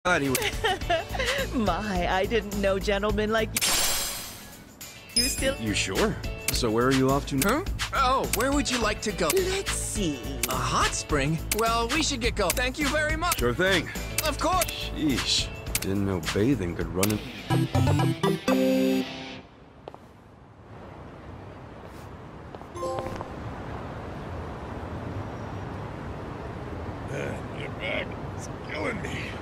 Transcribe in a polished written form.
Anyway. My, I didn't know gentlemen like you still. You sure? So where are you off to? Huh? Oh, where would you like to go? Let's see. A hot spring? Well, we should get going. Thank you very much. Sure thing. Of course. Sheesh. Didn't know bathing could run in. Man, your back is killing me.